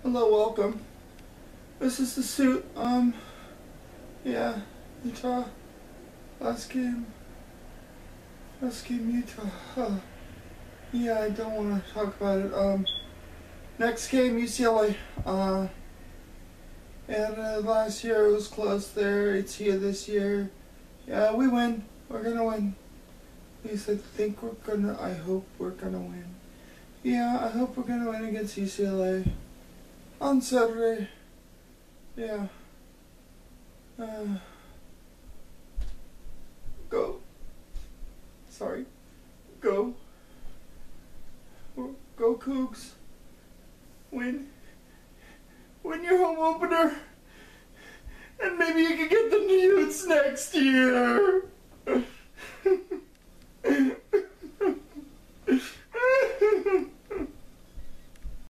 Hello, welcome. This is the suit. Yeah, Utah. Last game, Utah. Yeah, I don't want to talk about it. Next game, UCLA. And last year it was close there. It's here this year. Yeah, we win. We're gonna win. At least I think we're gonna. I hope we're gonna win. Yeah, I hope we're gonna win against UCLA on Saturday. Yeah. Go. Sorry. Go. Go Cougs. Win. Win your home opener. And maybe you can get the Utes next year.